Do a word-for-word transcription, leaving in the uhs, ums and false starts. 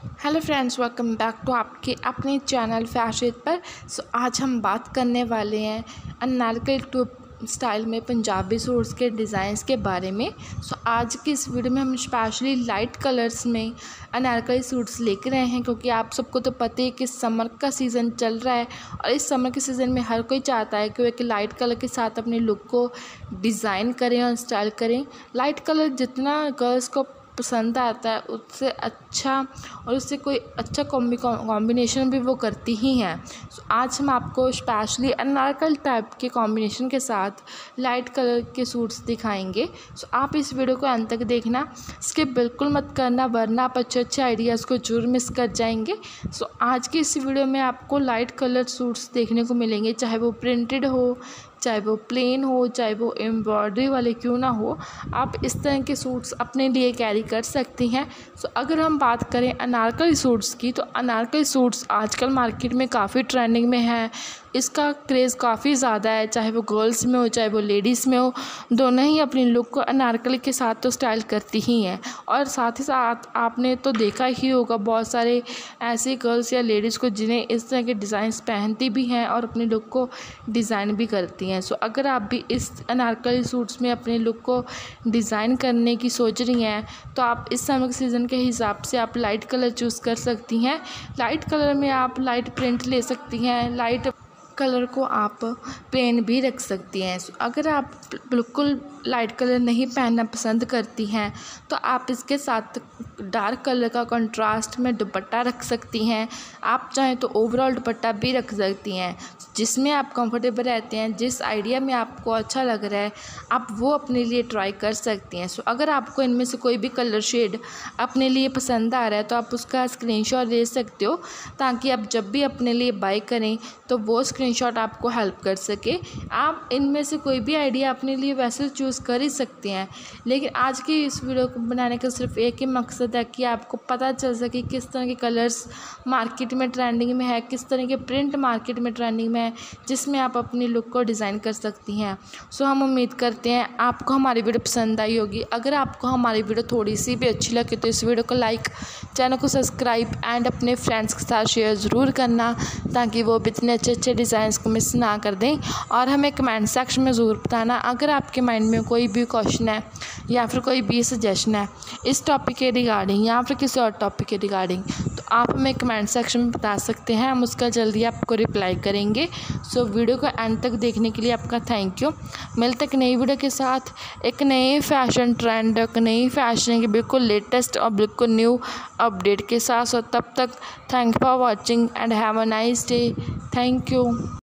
Hello friends, welcome back to आपके अपने channel fashion पर। सो आज हम बात करने वाले हैं अनारकली टू स्टाइल में पंजाबी सूट्स के डिज़ाइंस के बारे में। सो आज की इस वीडियो में हम स्पेशली लाइट कलर्स में अनारकली सूट्स लेकर आए हैं, क्योंकि आप सबको तो पता है कि समर का सीज़न चल रहा है और इस समर के सीज़न में हर कोई चाहता है कि वो एक लाइट कलर के साथ अपने लुक को डिज़ाइन करें और स्टाइल करें। लाइट कलर जितना गर्ल्स को पसंद आता है उससे अच्छा और उससे कोई अच्छा कॉम्बिनेशन भी वो करती ही हैं। सो आज हम आपको स्पेशली अनारकली टाइप के कॉम्बिनेशन के साथ लाइट कलर के सूट्स दिखाएंगे। सो आप इस वीडियो को अंत तक देखना, स्किप बिल्कुल मत करना, वरना आप अच्छे अच्छे आइडियाज़ को जरूर मिस कर जाएंगे। सो आज की इस वीडियो में आपको लाइट कलर सूट्स देखने को मिलेंगे, चाहे वो प्रिंटेड हो, चाहे वो प्लेन हो, चाहे वो एम्ब्रॉयडरी वाले क्यों ना हो, आप इस तरह के सूट्स अपने लिए कैरी कर सकती हैं। सो अगर हम बात करें अनारकली सूट्स की, तो अनारकली सूट्स आजकल मार्केट में काफ़ी ट्रेंडिंग में है। इसका क्रेज़ काफ़ी ज़्यादा है, चाहे वो गर्ल्स में हो चाहे वो लेडीज़ में हो, दोनों ही अपनी लुक को अनारकली के साथ तो स्टाइल करती ही हैं। और साथ ही साथ आपने तो देखा ही होगा बहुत सारे ऐसे गर्ल्स या लेडीज़ को जिन्हें इस तरह के डिज़ाइंस पहनती भी हैं और अपने लुक को डिज़ाइन भी करती हैं। सो अगर आप भी इस अनारकली सूट्स में अपने लुक को डिज़ाइन करने की सोच रही हैं, तो आप इस समर सीज़न के हिसाब से आप लाइट कलर चूज़ कर सकती हैं। लाइट कलर में आप लाइट प्रिंट ले सकती हैं, लाइट कलर को आप प्लेन भी रख सकती हैं। अगर आप बिल्कुल लाइट कलर नहीं पहनना पसंद करती हैं, तो आप इसके साथ डार्क कलर का कंट्रास्ट में दुपट्टा रख सकती हैं। आप चाहें तो ओवरऑल दुपट्टा भी रख सकती हैं, जिसमें आप कंफर्टेबल रहते हैं। जिस आइडिया में आपको अच्छा लग रहा है आप वो अपने लिए ट्राई कर सकती हैं। सो अगर आपको इनमें से कोई भी कलर शेड अपने लिए पसंद आ रहा है, तो आप उसका स्क्रीनशॉट ले सकते हो, ताकि आप जब भी अपने लिए बाय करें तो वो स्क्रीनशॉट आपको हेल्प कर सके। आप इनमें से कोई भी आइडिया अपने लिए वैसे चूज़ कर ही सकते हैं, लेकिन आज की इस वीडियो को बनाने का सिर्फ एक ही मकसद है कि आपको पता चल सके किस तरह के कलर्स मार्केट में ट्रेंडिंग में है, किस तरह के प्रिंट मार्केट में ट्रेंडिंग में है, जिसमें आप अपनी लुक को डिज़ाइन कर सकती हैं। सो हम उम्मीद करते हैं आपको हमारी वीडियो पसंद आई होगी। अगर आपको हमारी वीडियो थोड़ी सी भी अच्छी लगे तो इस वीडियो को लाइक, चैनल को सब्सक्राइब एंड अपने फ्रेंड्स के साथ शेयर ज़रूर करना, ताकि वो भी इतने अच्छे अच्छे डिज़ाइंस को मिस ना कर दें। और हमें कमेंट सेक्शन में ज़रूर बताना अगर आपके माइंड में कोई भी क्वेश्चन है या फिर कोई भी सजेशन है इस टॉपिक के रिगार्डिंग या फिर किसी और टॉपिक के रिगार्डिंग, तो आप हमें कमेंट सेक्शन में बता सकते हैं। हम उसका जल्दी आपको रिप्लाई करेंगे। सो वीडियो को एंड तक देखने के लिए आपका थैंक यू। मिलते एक नई वीडियो के साथ, एक नए फैशन ट्रेंड, एक नई फैशन के बिल्कुल लेटेस्ट और बिल्कुल न्यू अपडेट के साथ। सो तब तक thank for watching and have a nice day. Thank you.